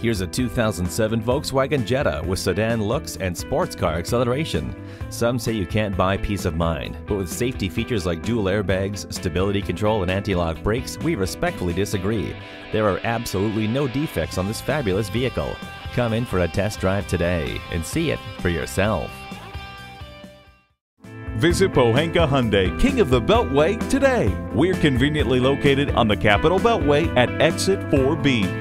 Here's a 2007 Volkswagen Jetta with sedan looks and sports car acceleration. Some say you can't buy peace of mind, but with safety features like dual airbags, stability control, and anti-lock brakes, we respectfully disagree. There are absolutely no defects on this fabulous vehicle. Come in for a test drive today and see it for yourself. Visit Pohanka Hyundai, King of the Beltway, today. We're conveniently located on the Capitol Beltway at Exit 4B.